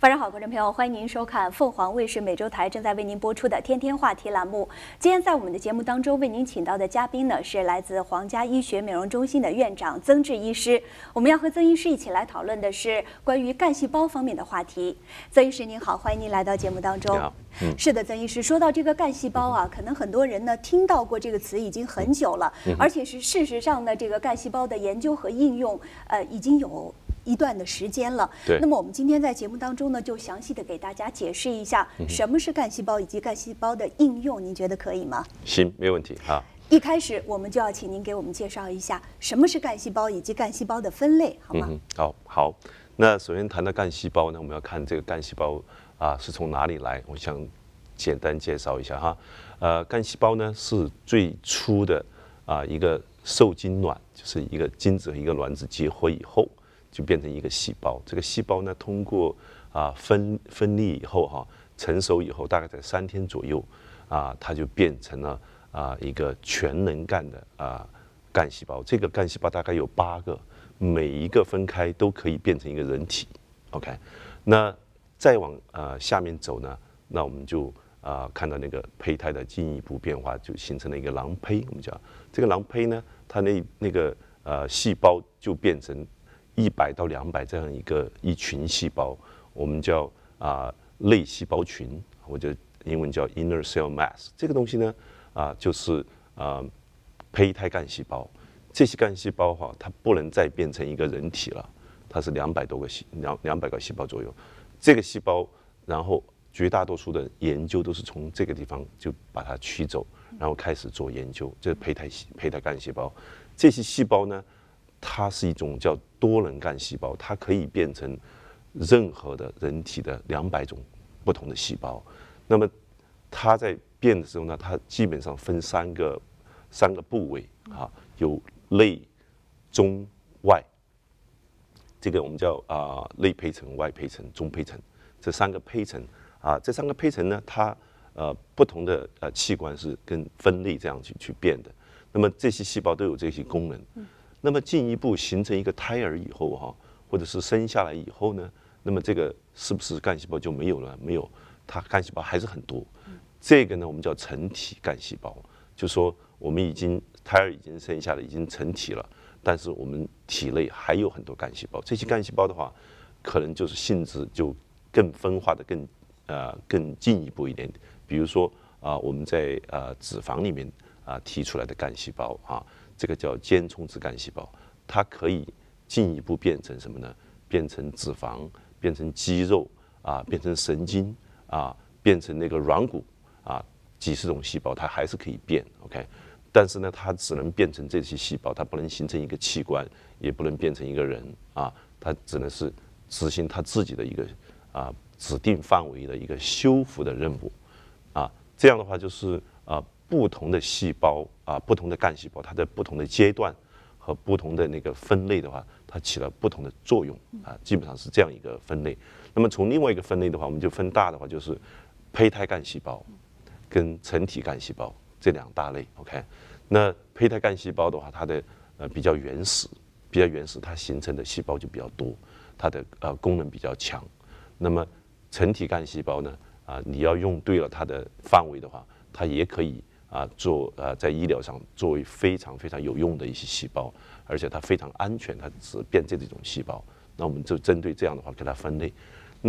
晚上好，观众朋友，欢迎您收看凤凰卫视美洲台正在为您播出的《天天话题》栏目。今天在我们的节目当中，为您请到的嘉宾呢是来自皇家医学美容中心的院长曾志医师。我们要和曾医师一起来讨论的是关于干细胞方面的话题。曾医师您好，欢迎您来到节目当中。是的，曾医师，说到这个干细胞啊，可能很多人呢听到过这个词已经很久了，而且是事实上呢，这个干细胞的研究和应用，已经有一段的时间了。 对。 那么我们今天在节目当中呢，就详细的给大家解释一下什么是干细胞以及干细胞的应用，您觉得可以吗？ 行，没问题哈。 一开始我们就要请您给我们介绍一下什么是干细胞以及干细胞的分类，好吗？ 好。那首先谈到干细胞呢，我们要看这个干细胞是从哪里来。我想简单介绍一下哈。干细胞呢是最初的一个受精卵，就是一个精子和一个卵子结合以后，就变成一个细胞。这个细胞呢，通过分裂以后成熟以后，大概在3天左右它就变成了一个全能干的干细胞。这个干细胞大概有8个，每一个分开都可以变成一个人体。OK， 那再往下面走呢，那我们就看到那个胚胎的进一步变化，就形成了一个囊胚。我们讲这个囊胚呢，它那个细胞就变成100到200这样一群细胞，我们叫类细胞群，或者英文叫 inner cell mass。这个东西呢就是胚胎干细胞。这些干细胞它不能再变成一个人体了，它是200个细胞左右。这个细胞，然后绝大多数的研究都是从这个地方就把它取走，然后开始做研究。这是胚胎干细胞。这些细胞呢，它是一种叫多能干细胞，它可以变成任何的人体的200种不同的细胞。那么它在变的时候呢，它基本上分三个部位有内、中、外。这个我们叫内胚层、外胚层、中胚层，这3个胚层这3个胚层呢，它不同的器官是跟分类这样去变的。那么这些细胞都有这些功能。那么进一步形成一个胎儿以后或者是生下来以后呢，那么这个是不是干细胞就没有了？没有，它干细胞还是很多。这个呢，我们叫成体干细胞，就说我们胎儿已经生下来，已经成体了。但是我们体内还有很多干细胞，这些干细胞的话，可能就是性质就更分化的更进一步一点。比如说我们在脂肪里面提出来的干细胞这个叫间充质干细胞，它可以进一步变成什么呢？变成脂肪，变成肌肉变成神经变成那个软骨几十种细胞，它还是可以变。OK。但是呢，它只能变成这些细胞，它不能形成一个器官，也不能变成一个人它只能是执行它自己的一个指定范围的一个修复的任务这样的话，就是不同的细胞不同的干细胞，它在不同的阶段和不同的那个分类的话，它起了不同的作用基本上是这样一个分类。那么从另外一个分类的话，我们就分大的话，就是胚胎干细胞跟成体干细胞这2大类。OK。那胚胎干细胞的话，它的比较原始，它形成的细胞就比较多，它的功能比较强。那么成体干细胞呢你要用对了它的范围的话，它也可以做在医疗上作为非常非常有用的一些细胞，而且它非常安全，它只变这种细胞。那我们就针对这样的话给它分类。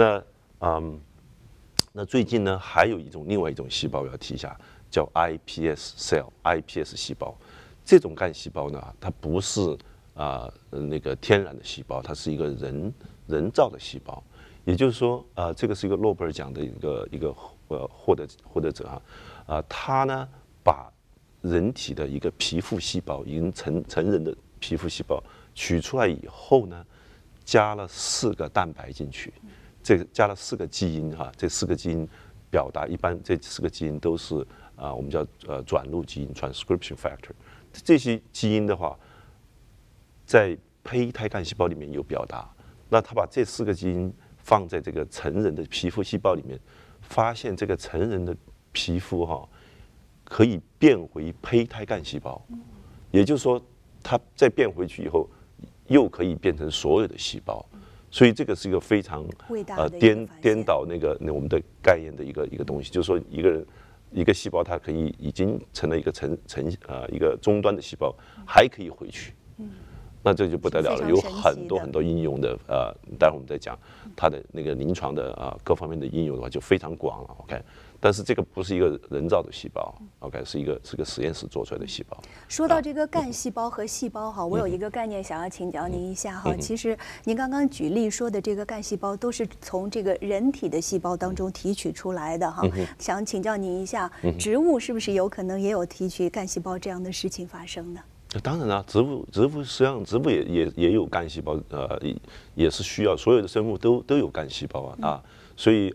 那最近呢，还有另外一种细胞要提一下，叫 iPS 细胞。这种干细胞呢，它不是那个天然的细胞，它是一个人造的细胞。也就是说这个是一个诺贝尔奖的一个获得者他呢把人体的一个皮肤细胞，已经成人的皮肤细胞取出来以后呢，加了4个蛋白进去。这个加了4个基因这4个基因表达，一般这4个基因都是我们叫转录基因 （transcription factor）。这些基因的话，在胚胎干细胞里面有表达。那他把这4个基因放在这个成人的皮肤细胞里面，发现这个成人的皮肤可以变回胚胎干细胞，也就是说，它再变回去以后，又可以变成所有的细胞。 所以这个是一个非常伟大的颠倒我们的概念的一个东西，就是说一个细胞它可以已经成了一个一个终端的细胞，还可以回去。那这就不得了了，有很多应用的待会我们再讲它的那个临床的各方面的应用的话就非常广了 ，OK。但是这个不是一个人造的细胞 ，OK， 是个实验室做出来的细胞。 说到这个干细胞和细胞哈，我有一个概念想要请教您一下哈。其实您刚刚举例说的这个干细胞都是从这个人体的细胞当中提取出来的哈。想请教您一下，植物是不是有可能也有提取干细胞这样的事情发生呢？ 当然了，植物实际上植物也有干细胞，也是需要，所有的生物都有干细胞所以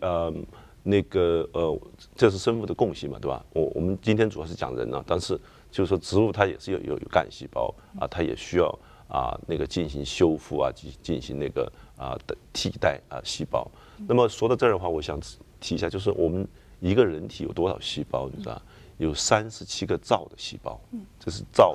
这是生物的共性嘛，对吧？我们今天主要是讲人但是就是说植物它也是有干细胞它也需要进行修复进行的替代细胞。那么说到这儿的话，我想提一下，就是我们一个人体有多少细胞，你知道？有37个兆的细胞，这是兆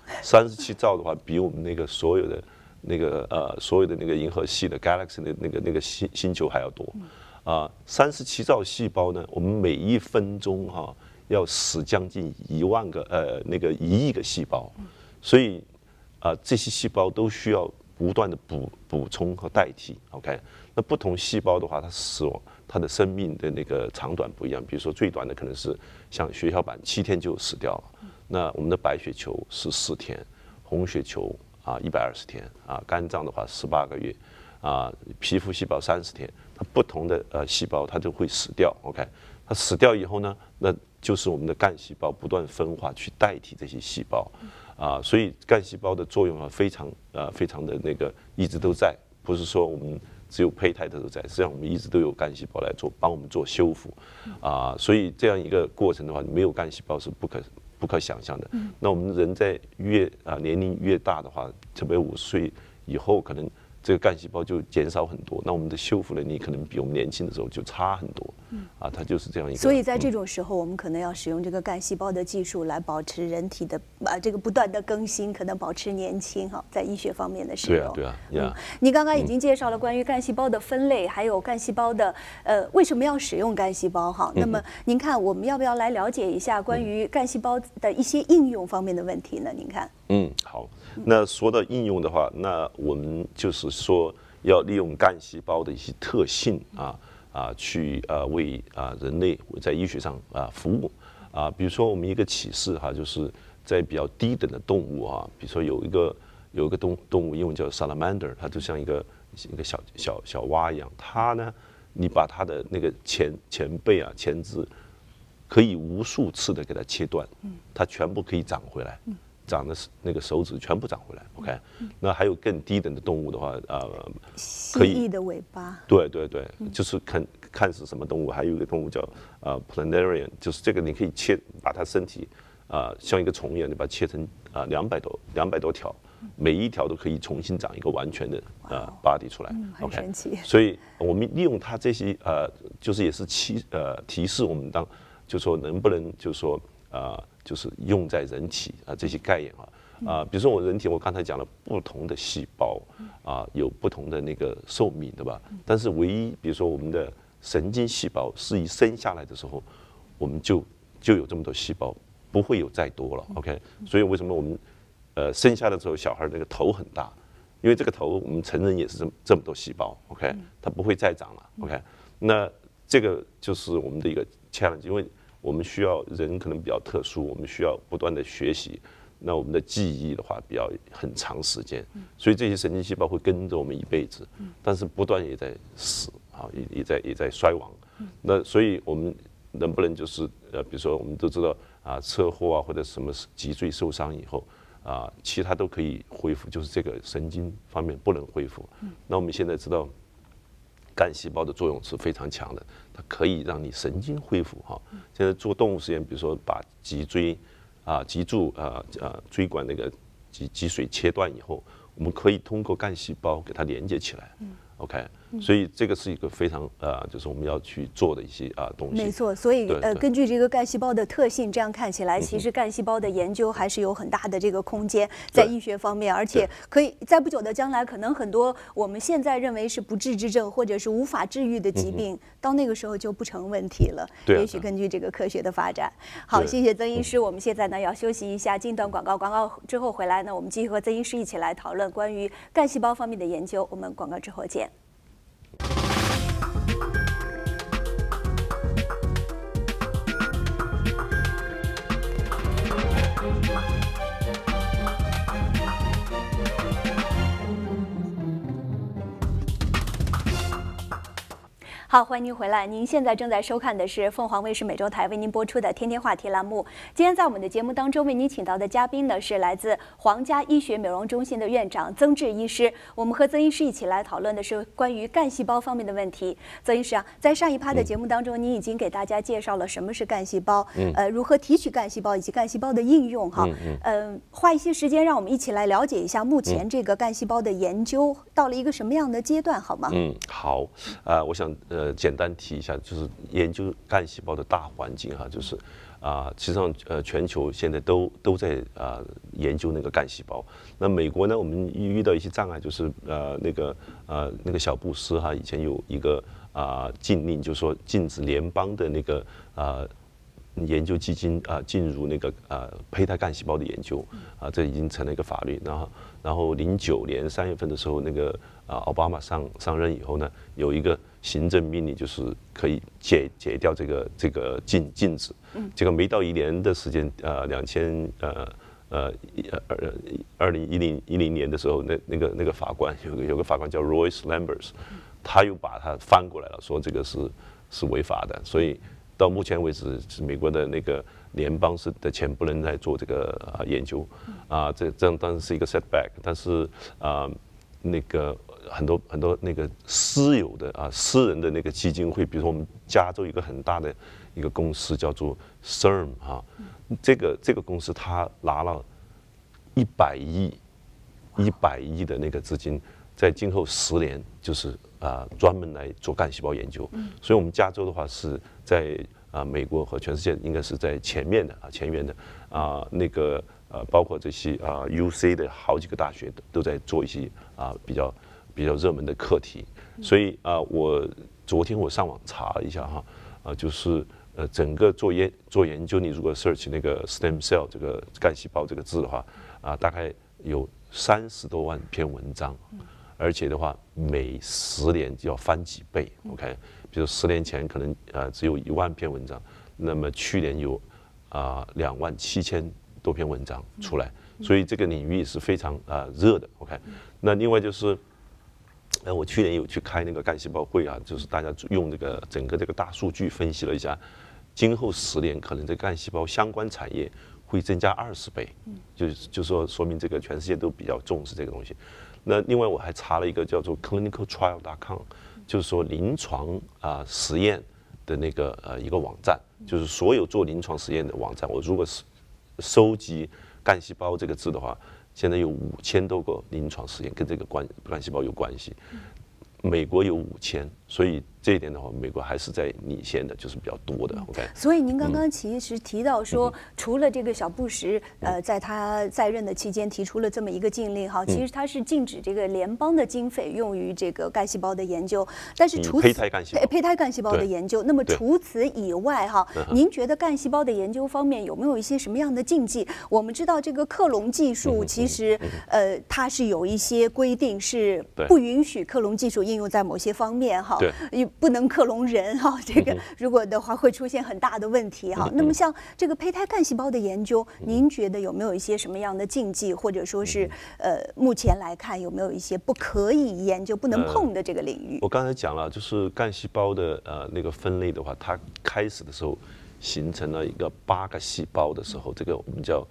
37兆的话，比我们那个所有的那个银河系的 galaxy 的那个星球还要多。37兆细胞呢，我们每1分钟要死将近1万个1亿个细胞，所以这些细胞都需要不断的补充和代替。OK， 那不同细胞的话，它的生命的那个长短不一样。比如说最短的可能是像血小板7天就死掉了，那我们的白血球是4天，红血球120天肝脏的话18个月皮肤细胞30天。它不同的细胞它就会死掉 ，OK， 它死掉以后呢，那就是我们的干细胞不断分化去代替这些细胞所以干细胞的作用非常的一直都在，不是说我们只有胚胎的都在，实际上我们一直都有干细胞来帮我们做修复所以这样一个过程的话，没有干细胞是不可想象的。那我们人在年龄越大的话，特别50岁以后，可能这个干细胞就减少很多，那我们的修复能力可能比我们年轻的时候就差很多它就是这样一个。 所以在这种时候，我们可能要使用这个干细胞的技术来保持人体的这个不断的更新，可能保持年轻在医学方面的使用。 对啊。 您刚刚已经介绍了关于干细胞的分类，还有干细胞的为什么要使用干细胞那么您看，我们要不要来了解一下关于干细胞的一些应用方面的问题呢？您看。 好。那说到应用的话，那我们就是说要利用干细胞的一些特性去为人类在医学上服务比如说我们一个启示就是在比较低等的动物比如说有一个动物英文叫 salamander， 它就像一个小蛙一样，它呢，你把它的那个前背前肢可以无数次的给它切断，它全部可以长回来。长的那个手指全部长回来 ，OK。那还有更低等的动物的话， 蜥蜴的尾巴。 对，就是看是什么动物。还有一个动物叫planarian， 就是这个你可以把它身体像一个虫一样，你把它切成200多条，每一条都可以重新长一个完全的body 出来很神奇。 所以我们利用它这些就是也是提示我们就说能不能就说就是用在人体这些概念比如说我人体我刚才讲了不同的细胞有不同的那个寿命，对吧？但是唯一比如说我们的神经细胞是一生下来的时候我们就有这么多细胞，不会有再多了 ，OK。所以为什么我们生下的时候小孩那个头很大，因为这个头我们成人也是这么多细胞 ，OK， 它不会再长了 ，OK。那这个就是我们的一个 challenge， 因为我们需要人可能比较特殊，我们需要不断的学习，那我们的记忆的话比较很长时间，所以这些神经细胞会跟着我们一辈子，但是不断也在死也在衰亡。那所以我们能不能就是比如说我们都知道车祸或者什么脊椎受伤以后其他都可以恢复，就是这个神经方面不能恢复。那我们现在知道干细胞的作用是非常强的，它可以让你神经恢复现在做动物实验，比如说把脊柱椎管那个脊髓切断以后，我们可以通过干细胞给它连接起来。OK， 所以这个是一个非常就是我们要去做的一些东西。 没错，所以根据这个干细胞的特性，这样看起来，其实干细胞的研究还是有很大的这个空间在医学方面，而且可以在不久的将来，可能很多我们现在认为是不治之症或者是无法治愈的疾病，到那个时候就不成问题了。也许根据这个科学的发展。好，谢谢曾医师。我们现在呢要休息一下，进段广告，广告之后回来呢，我们继续和曾医师一起来讨论关于干细胞方面的研究。我们广告之后见。好，欢迎您回来。您现在正在收看的是凤凰卫视美洲台为您播出的《天天话题》栏目。今天在我们的节目当中为您请到的嘉宾呢是来自皇家医学美容中心的院长曾志医师。我们和曾医师一起来讨论的是关于干细胞方面的问题。曾医师啊，在上一趴的节目当中，您已经给大家介绍了什么是干细胞，如何提取干细胞以及干细胞的应用哈。花一些时间让我们一起来了解一下目前这个干细胞的研究到了一个什么样的阶段，好吗？ 好，我想简单提一下，就是研究干细胞的大环境哈，就是实际上全球现在都在研究那个干细胞。那美国呢，我们遇到一些障碍，就是那个小布什哈以前有一个禁令，就是说禁止联邦的那个研究基金进入那个胚胎干细胞的研究这已经成了一个法律。然后09年3月份的时候，那个奥巴马上任以后呢，有一个行政命令，就是可以解掉这个禁止。这个没到1年的时间2010年的时候，那个法官有个法官叫 Royce Lamberts， 他又把它翻过来了，说这个是违法的。所以到目前为止，美国的那个联邦的钱不能再做这个研究这样当然是一个 setback。但是那个很多那个私有的私人的那个基金会，比如说我们加州一个很大的一个公司叫做 CERN 这个公司它拿了100亿的那个资金，在今后10年就是专门来做干细胞研究。所以我们加州的话是在美国和全世界应该是在前缘的那个包括这些UC 的好几个大学都在做一些比较热门的课题。所以昨天我上网查了一下就是整个做研究，你如果 search 那个 stem cell 这个干细胞这个字的话大概有30多万篇文章，而且的话每10年就要翻几倍。OK， 比如10年前可能只有1万篇文章，那么去年有27000多篇文章出来，所以这个领域是非常热的。OK， 那另外就是我去年有去开那个干细胞会就是大家用这个整个这个大数据分析了一下，今后10年可能这个干细胞相关产业会增加20倍，说明这个全世界都比较重视这个东西。那另外我还查了一个叫做 clinicaltrial.com， 就是说临床实验的那个一个网站，就是所有做临床实验的网站。我如果是收集干细胞这个字的话，现在有5000多个临床实验跟这个干细胞有关系。美国有5000，所以这一点的话，美国还是在领先的，就是比较多的。OK， 所以您刚刚其实提到说，除了这个小布什在他在任的期间提出了这么一个禁令其实他是禁止这个联邦的经费用于这个干细胞的研究，但是除此胚胎干细胞的研究，那么除此以外您觉得干细胞的研究方面有没有一些什么样的禁忌？我们知道这个克隆技术其实它是有一些规定是不允许克隆技术应用在某些方面不能克隆人这个如果的话会出现很大的问题那么像这个胚胎干细胞的研究，您觉得有没有一些什么样的禁忌，或者说是目前来看有没有一些不可以研究、不能碰的这个领域？ 我刚才讲了，就是干细胞的那个分类的话，它开始的时候形成了一个8个细胞的时候，这个我们叫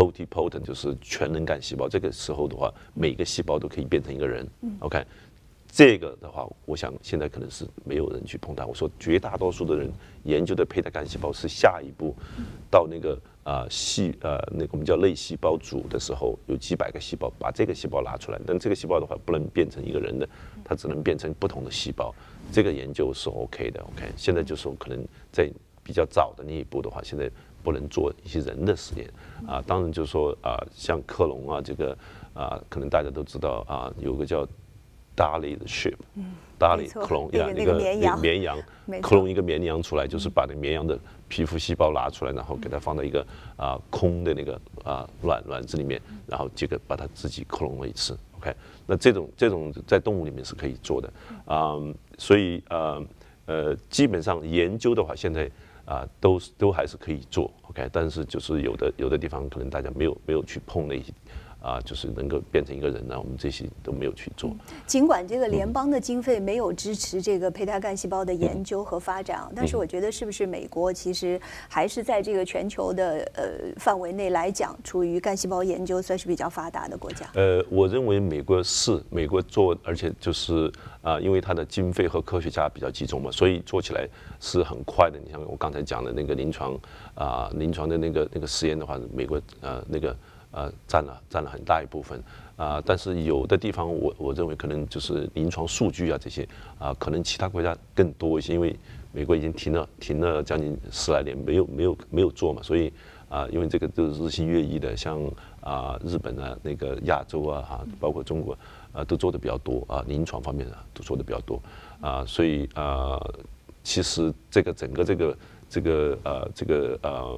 totipotent， 就是全能干细胞。这个时候的话，每个细胞都可以变成一个人。OK。 这个的话，我想现在可能是没有人去碰它。我说绝大多数的人研究的胚胎干细胞是下一步到那个那个我们叫类细胞组的时候，有几百个细胞，把这个细胞拿出来，但这个细胞的话不能变成一个人的，它只能变成不同的细胞。这个研究是 OK 的 ，OK。现在就是可能在比较早的那一步的话，现在不能做一些人的实验当然就是说像克隆这个可能大家都知道有个叫Dolly 的 sheep，Dolly 克隆那个绵羊克隆一个绵羊出来，就是把那绵羊的皮肤细胞拿出来，然后给它放到一个空的那个卵子里面，然后这个把它自己克隆了一次。OK， 那这种在动物里面是可以做的所以基本上研究的话，现在都还是可以做 ，OK， 但是就是有的地方可能大家没有去碰那些就是能够变成一个人呢，我们这些都没有去做。 尽管这个联邦的经费没有支持这个胚胎干细胞的研究和发展，但是我觉得是不是美国其实还是在这个全球的范围内来讲，处于干细胞研究算是比较发达的国家。 我认为美国做，而且就是因为它的经费和科学家比较集中嘛，所以做起来是很快的。你像我刚才讲的那个临床的那个实验的话，美国占了很大一部分但是有的地方我认为可能就是临床数据这些可能其他国家更多一些，因为美国已经停了将近10来年没有做嘛，所以因为这个都是日新月异的，像日本那个亚洲包括中国都做的比较多临床方面都做的比较多所以其实这个整个这个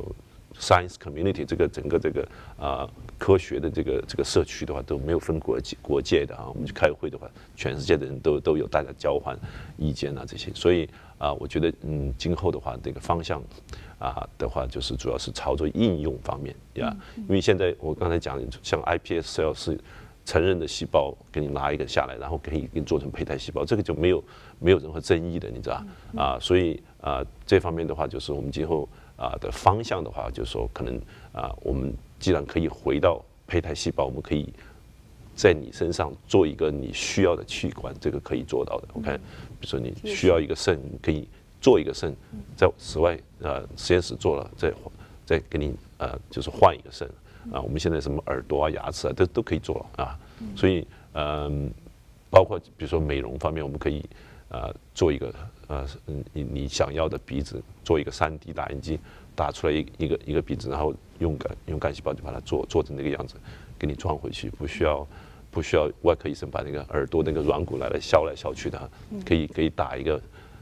science community 这个整个这个科学的这个社区的话都没有分国界的我们去开会的话，全世界的人都有大家交换意见这些，所以我觉得今后的话这个方向的话就是主要是朝着应用方面因为现在我刚才讲像 iPS cell 是成人的细胞，给你拿一个下来，然后可以给你做成胚胎细胞，这个就没有任何争议的，你知道所以这方面的话就是我们今后的方向的话，就是说可能我们既然可以回到胚胎细胞，我们可以在你身上做一个你需要的器官，这个可以做到的。OK， 比如说你需要一个肾，可以做一个肾，在室外实验室做了，再给你就是换一个肾我们现在什么耳朵牙齿都可以做了所以包括比如说美容方面，我们可以做一个你想要的鼻子，做一个3D 打印机打出来一个鼻子，然后用干细胞就把它做成那个样子，给你装回去，不需要外科医生把那个耳朵那个软骨来削来削去的，可以打一个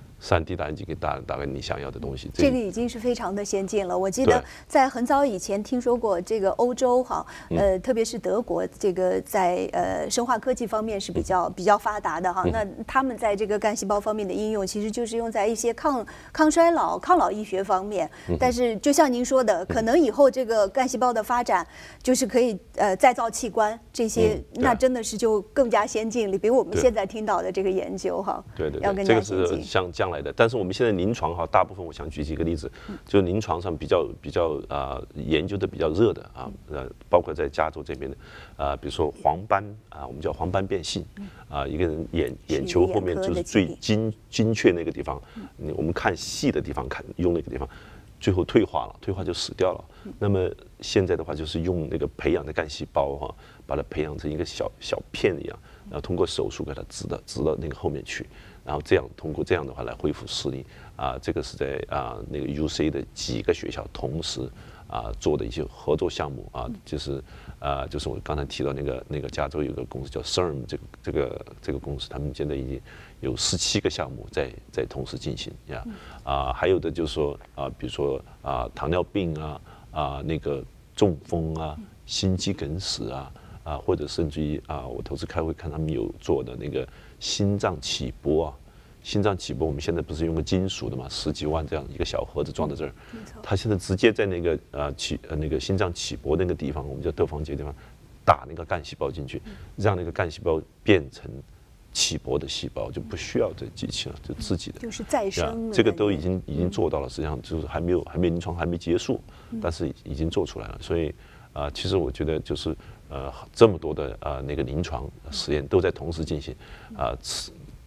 3D 打印机给打给你想要的东西， 这个已经是非常的先进了。我记得在很早以前听说过这个欧洲特别是德国，这个在生化科技方面是比较发达的那他们在这个干细胞方面的应用，其实就是用在一些抗衰老、抗老医学方面。但是就像您说的，可能以后这个干细胞的发展，就是可以再造器官这些，那真的是就更加先进了，比我们现在听到的这个研究对， 要更加先进。 这个是像将来的，但是我们现在临床大部分我想举几个例子，就是临床上比较研究的比较热的包括在加州这边的比如说黄斑我们叫黄斑变性一个人眼球后面就是最精确那个地方，我们看细的地方用那个地方，最后退化就死掉了。那么现在的话就是用那个培养的干细胞把它培养成一个小片一样，然后通过手术给它植到那个后面去。然后通过这样的话来恢复视力这个是在那个 UC 的几个学校同时做的一些合作项目就是我刚才提到那个加州有个公司叫 CERN 这个公司，他们现在已经有17个项目在同时进行还有的就是说比如说糖尿病那个中风心肌梗死或者甚至于我头次开会看他们有做的那个心脏起搏我们现在不是用个金属的嘛，10几万这样一个小盒子装在这儿，他现在直接在那个心脏起搏那个地方，我们叫窦房结地方打那个干细胞进去，让那个干细胞变成起搏的细胞，就不需要这机器了，就自己的， 就是再生这个都已经做到了，实际上就是还没临床还没结束，但是已经做出来了，所以其实我觉得就是这么多的那个临床实验都在同时进行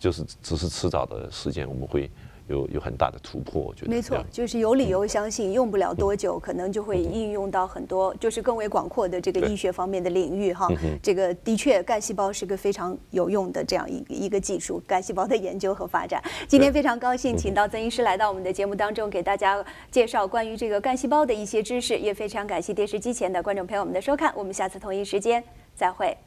就是只是迟早的时间，我们会有很大的突破。我觉得没错，就是有理由相信，用不了多久，可能就会应用到很多，就是更为广阔的这个医学方面的领域哈。这个的确，干细胞是个非常有用的这样一个技术，干细胞的研究和发展。今天非常高兴，请到曾医师来到我们的节目当中，给大家介绍关于这个干细胞的一些知识，也非常感谢电视机前的观众朋友们的收看，我们下次同一时间再会。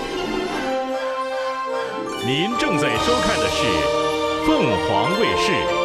您正在收看的是凤凰卫视。